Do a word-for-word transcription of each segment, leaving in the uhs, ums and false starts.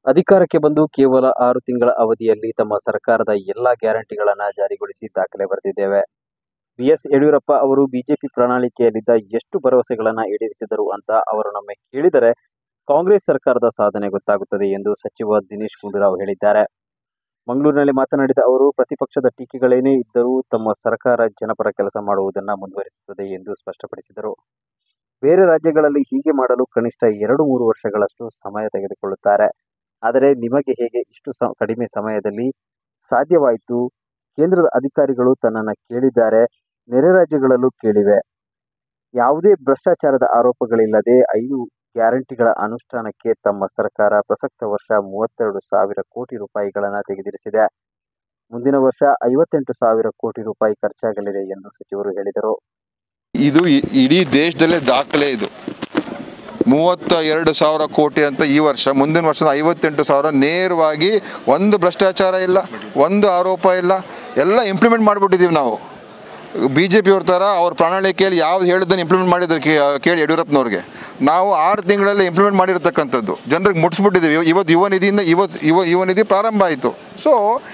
ಅಧಿಕಾರಕ್ಕೆ ಬಂದು ಕೇವಲ ಆರು ತಿಂಗಳ ಅವಧಿಯಲ್ಲಿ ತಮ್ಮ ಸರ್ಕಾರದ ಎಲ್ಲಾ ಗ್ಯಾರಂಟಿಗಳನ್ನ ಜಾರಿಗೊಳಿಸಿ ದಾಖಲೆ ಬರೆದಿದ್ದೇವೆ. ಬಿ ಎಸ್ ಯಡಿಯೂರಪ್ಪ ಅವರು ಬಿಜೆಪಿ ಪ್ರಣಾಳಿಕೆಯಲ್ಲಿದ್ದ ಎಷ್ಟು ಭರವಸೆಗಳನ್ನ ಈಡೇರಿಸಿದರು ಅಂತ ಅವರನ್ನೊಮ್ಮೆ ಕೇಳಿದರೆ ಕಾಂಗ್ರೆಸ್ ಸರ್ಕಾರದ ಸಾಧನೆ ಗೊತ್ತಾಗುತ್ತದೆ ಎಂದು ಸಚಿವ ದಿನೇಶ್ ಗುಂಡೂರಾವ್ ಹೇಳಿದ್ದಾರೆ. ಮಂಗಳೂರಿನಲ್ಲಿ ಮಾತನಾಡಿದ ಅವರು, ಪ್ರತಿಪಕ್ಷದ ಟೀಕೆಗಳೇನೇ ಇದ್ದರೂ ತಮ್ಮ ಸರ್ಕಾರ ಜನಪರ ಕೆಲಸ ಮಾಡುವುದನ್ನ ಮುಂದುವರಿಸುತ್ತದೆ ಎಂದು ಸ್ಪಷ್ಟಪಡಿಸಿದರು. ಬೇರೆ ರಾಜ್ಯಗಳಲ್ಲಿ ಹೀಗೆ ಮಾಡಲು ಕನಿಷ್ಠ ಎರಡು ಮೂರು ವರ್ಷಗಳಷ್ಟು ಸಮಯ ತೆಗೆದುಕೊಳ್ಳುತ್ತಾರೆ. ಆದರೆ ನಿಮಗೆ ಹೇಗೆ ಇಷ್ಟು ಸ ಕಡಿಮೆ ಸಮಯದಲ್ಲಿ ಸಾಧ್ಯವಾಯಿತು? ಕೇಂದ್ರದ ಅಧಿಕಾರಿಗಳು ತನ್ನನ್ನು ಕೇಳಿದ್ದಾರೆ, ನೆರೆ ರಾಜ್ಯಗಳಲ್ಲೂ ಕೇಳಿವೆ. ಯಾವುದೇ ಭ್ರಷ್ಟಾಚಾರದ ಆರೋಪಗಳಿಲ್ಲದೆ ಐದು ಗ್ಯಾರಂಟಿಗಳ ಅನುಷ್ಠಾನಕ್ಕೆ ತಮ್ಮ ಸರ್ಕಾರ ಪ್ರಸಕ್ತ ವರ್ಷ ಮೂವತ್ತೆರಡು ಸಾವಿರ ಕೋಟಿ ರೂಪಾಯಿಗಳನ್ನು ತೆಗೆದಿರಿಸಿದೆ. ಮುಂದಿನ ವರ್ಷ ಐವತ್ತೆಂಟು ಸಾವಿರ ಕೋಟಿ ರೂಪಾಯಿ ಖರ್ಚಾಗಲಿದೆ ಎಂದು ಸಚಿವರು ಹೇಳಿದರು. ಇದು ಇಡೀ ದೇಶದಲ್ಲೇ ದಾಖಲೆ. ಇದು ಮೂವತ್ತ ಎರಡು ಸಾವಿರ ಕೋಟಿ ಅಂತ ಈ ವರ್ಷ, ಮುಂದಿನ ವರ್ಷದ ಐವತ್ತೆಂಟು ಸಾವಿರ ನೇರವಾಗಿ. ಒಂದು ಭ್ರಷ್ಟಾಚಾರ ಇಲ್ಲ, ಒಂದು ಆರೋಪ ಇಲ್ಲ, ಎಲ್ಲ ಇಂಪ್ಲಿಮೆಂಟ್ ಮಾಡಿಬಿಟ್ಟಿದ್ದೀವಿ ನಾವು. ಬಿ ಜೆ ಪಿಯವ್ರ ಥರ ಅವ್ರ ಪ್ರಣಾಳಿಕೆಯಲ್ಲಿ ಯಾವ್ದು ಹೇಳಿದ್ದನ್ನು ಇಂಪ್ಲಿಮೆಂಟ್ ಮಾಡಿದ್ರೆ ಕೇಳಿ ಯಡಿಯೂರಪ್ಪನವ್ರಿಗೆ. ನಾವು ಆರು ತಿಂಗಳಲ್ಲಿ ಇಂಪ್ಲಿಮೆಂಟ್ ಮಾಡಿರ್ತಕ್ಕಂಥದ್ದು ಜನರಿಗೆ ಮುಟ್ಟಿಸ್ಬಿಟ್ಟಿದ್ದೀವಿ. ಇವತ್ತು ಯುವ ನಿಧಿಯಿಂದ ಇವತ್ತು ಯುವ ಯುವ ನಿಧಿ ಪ್ರಾರಂಭ ಆಯಿತು. ಸೊ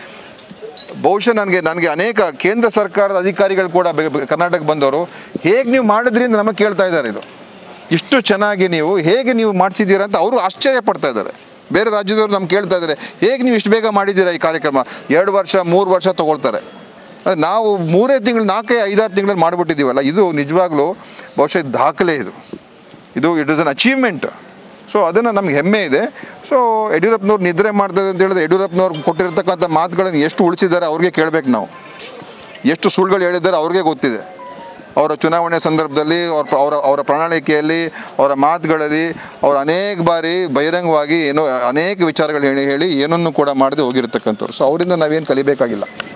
ಬಹುಶಃ ನನಗೆ ನನಗೆ ಅನೇಕ ಕೇಂದ್ರ ಸರ್ಕಾರದ ಅಧಿಕಾರಿಗಳು ಕೂಡ ಕರ್ನಾಟಕಕ್ಕೆ ಬಂದವರು ಹೇಗೆ ನೀವು ಮಾಡಿದ್ರಿ ಅಂತ ನಮಗೆ ಕೇಳ್ತಾ ಇದ್ದಾರೆ. ಇದು ಇಷ್ಟು ಚೆನ್ನಾಗಿ ನೀವು ಹೇಗೆ ನೀವು ಮಾಡಿಸಿದ್ದೀರಾ ಅಂತ ಅವರು ಆಶ್ಚರ್ಯ ಪಡ್ತಾ ಇದ್ದಾರೆ. ಬೇರೆ ರಾಜ್ಯದವರು ನಮ್ಗೆ ಕೇಳ್ತಾ ಇದ್ದಾರೆ, ಹೇಗೆ ನೀವು ಇಷ್ಟು ಬೇಗ ಮಾಡಿದ್ದೀರಾ ಈ ಕಾರ್ಯಕ್ರಮ? ಎರಡು ವರ್ಷ ಮೂರು ವರ್ಷ ತೊಗೊಳ್ತಾರೆ. ನಾವು ಮೂರೇ ತಿಂಗಳು ನಾಲ್ಕೇ ಐದಾರು ತಿಂಗಳಲ್ಲಿ ಮಾಡಿಬಿಟ್ಟಿದ್ದೀವಲ್ಲ, ಇದು ನಿಜವಾಗ್ಲೂ ಬಹುಶಃ ದಾಖಲೆ. ಇದು ಇದು it is an achievement. So ಅದನ್ನು ನಮ್ಗೆ ಹೆಮ್ಮೆ ಇದೆ. ಸೊ ಯಡಿಯೂರಪ್ಪನವ್ರು ನಿದ್ರೆ ಮಾಡ್ತದೆ ಅಂತ ಹೇಳಿದ್ರೆ ಯಡಿಯೂರಪ್ಪನವ್ರು ಕೊಟ್ಟಿರ್ತಕ್ಕಂಥ ಮಾತುಗಳನ್ನು ಎಷ್ಟು ಉಳಿಸಿದ್ದಾರೆ ಅವ್ರಿಗೆ ಕೇಳಬೇಕು ನಾವು. ಎಷ್ಟು ಸುಳ್ಳುಗಳು ಹೇಳಿದ್ದಾರೆ ಅವ್ರಿಗೆ ಗೊತ್ತಿದೆ. ಅವರ ಚುನಾವಣೆ ಸಂದರ್ಭದಲ್ಲಿ ಅವ್ರ ಅವರ ಅವರ ಪ್ರಣಾಳಿಕೆಯಲ್ಲಿ ಅವರ ಮಾತುಗಳಲ್ಲಿ ಅವರು ಅನೇಕ ಬಾರಿ ಬಹಿರಂಗವಾಗಿ ಏನೋ ಅನೇಕ ವಿಚಾರಗಳು ಹೇಳಿ ಹೇಳಿ ಏನನ್ನು ಕೂಡ ಮಾಡದೆ ಹೋಗಿರ್ತಕ್ಕಂಥವ್ರು. ಸೊ ಅವರಿಂದ ನಾವೇನು ಕಲಿಬೇಕಾಗಿಲ್ಲ.